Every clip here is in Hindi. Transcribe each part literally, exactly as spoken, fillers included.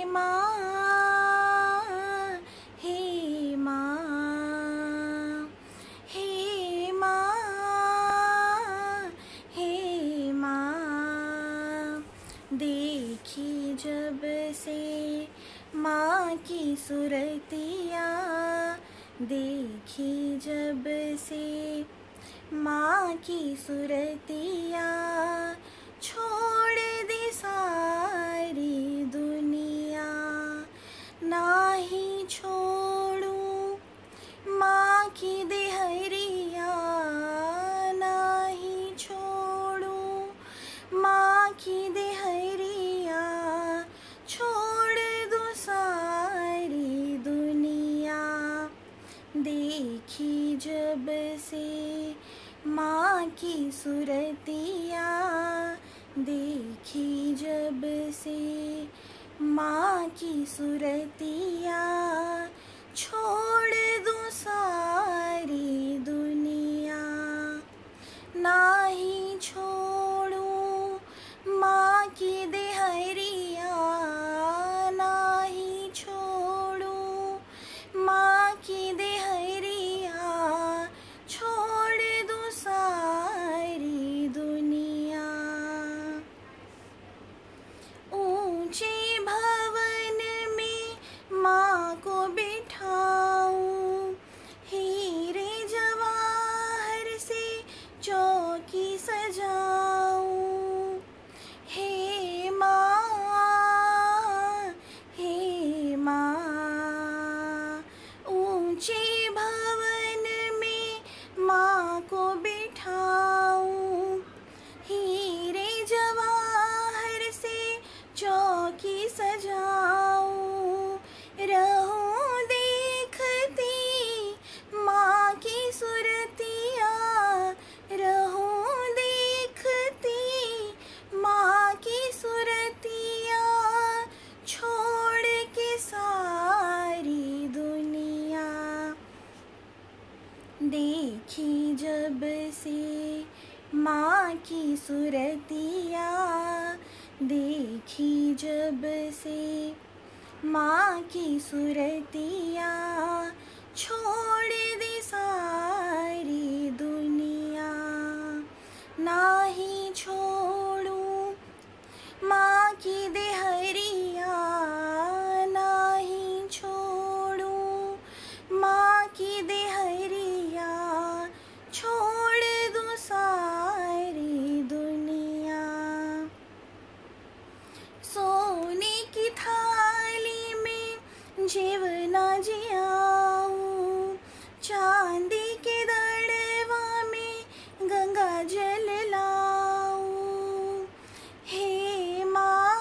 माँ, हे माँ, हे माँ, हे माँ। देखी जब से माँ की सूरतिया, देखी जब से माँ की सूरतिया, छोड़ दी सारी दुनिया। ना ही छोड़ूं माँ की देहरिया, ना ही छोड़ूं माँ की देहरिया, छोड़ दूं सारी दुनिया। देखी जब से माँ की सूरतिया, देखी जब से माँ की सूरतिया, छोड़ दूं सारी दुनिया। ना ही छोड़ूं माँ की देहरिया, ना ही छोड़ूं माँ की देहरिया, छोड़ दूं सारी दुनिया। ऊंचे भवन में माँ को बिठाऊं, हीरे जवाहर से चौकी सजाऊं। हे माँ, हे माँ। ऊंचे भवन में माँ को बिठाऊं, हीरे जवाहर से चौकी सजाऊं। रहूं देखती माँ की सूरतिया, रहूं देखती माँ की सूरतिया, छोड़ के सारी दुनिया। देखी जब से माँ की सूरतिया, देखी जब से माँ की सूरतिया, छोड़ दी सारी दुनिया। ना ही छोड़ूं माँ की देहरिया, ना ही छोड़ूं माँ की देहरिया, छोड़ दूं सारी दुनिया। सोने की थाली में जीवना जियाऊं, चांदी के दड़वा में गंगा जल लाऊं। हे माँ,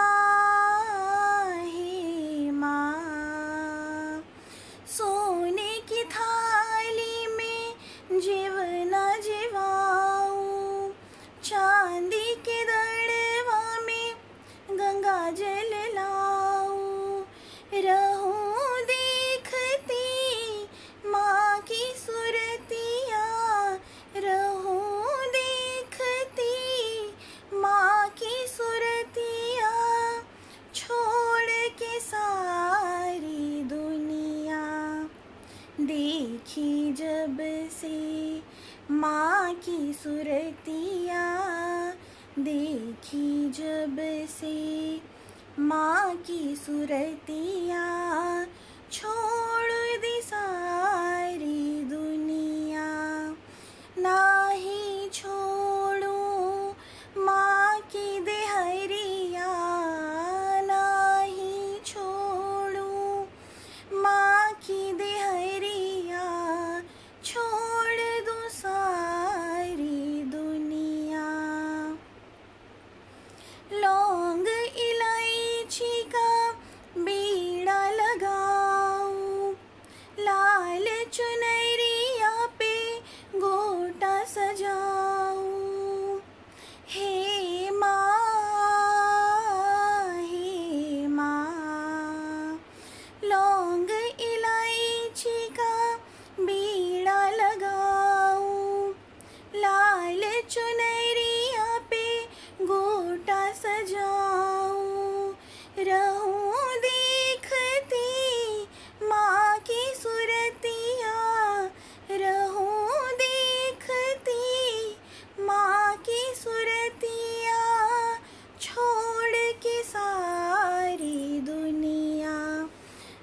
हे माँ। सोने की थाली में जीवना जिवाऊं, चांदी के दड़वा में गंगा जल लाऊं। रहूं देखती माँ की सूरतिया, रहूं देखती माँ की सूरतिया, छोड़ के सारी दुनिया। देखी जब से माँ की सूरतिया, देखी जब से माँ की सूरतिया, छोड़ दी सारी दुनिया। ना ही छोड़ूं माँ की देहरिया, ना ही छोड़ूं माँ की देहरिया, छोड़ दूं सारी दुनिया। लौंग इलायची का बीड़ा लगाऊं, लाल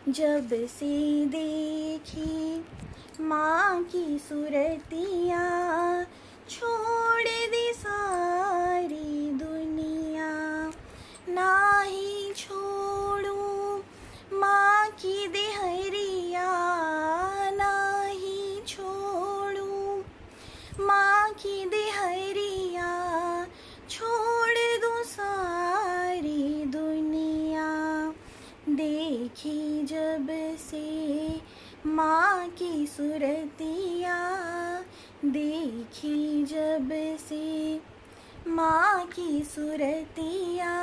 जब से देखी माँ की सूरतिया, छोड़ दी सारी दुनिया। ना ही छोड़ूं माँ की देहरिया, ना ही छोड़ूं माँ की देहरिया, छोड़ दूं सारी दुनिया। देखी जब से माँ की सूरतिया, देखी जब से माँ की सूरतिया,